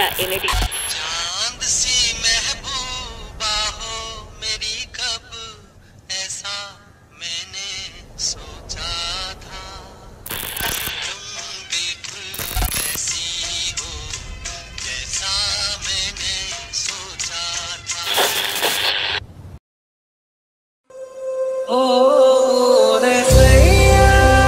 Bharat M चांद सी महबूबा हो मेरी, कब ऐसा मैंने सोचा था। तुम बिल्कुल ऐसी हो जैसा मैंने सोचा था। ओ रे सैया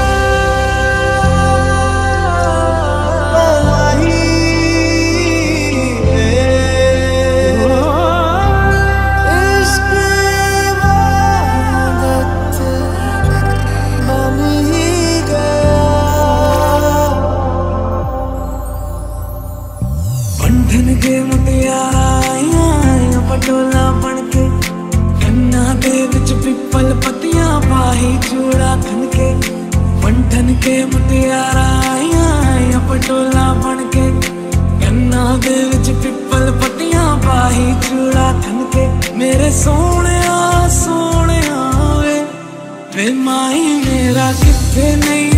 के मुटियारा आइया पटोला बनके, कन्ना दे विच पिपल पत्तियां पाही चूड़ा खनके। पंठन के मुटियारा आइया पटोला बनके, कन्ना दे विच पिपल पत्तियां पाही चूड़ा खनके। मेरे सोहणिया सोहणिया वे माही मेरा किथे नहीं